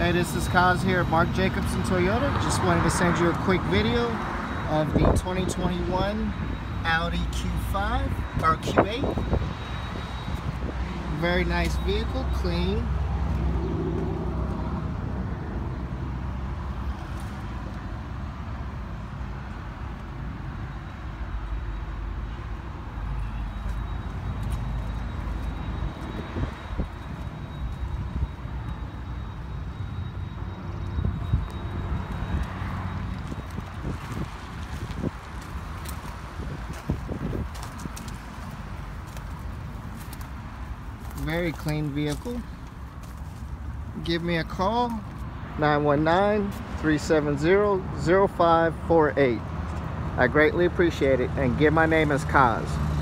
Hey, this is Kaz here at Mark Jacobson Toyota. Just wanted to send you a quick video of the 2021 Audi Q5 or Q8. Very nice vehicle, clean. Very clean vehicle. Give me a call, 919-370-0548. I greatly appreciate it, and give my name as Kaz.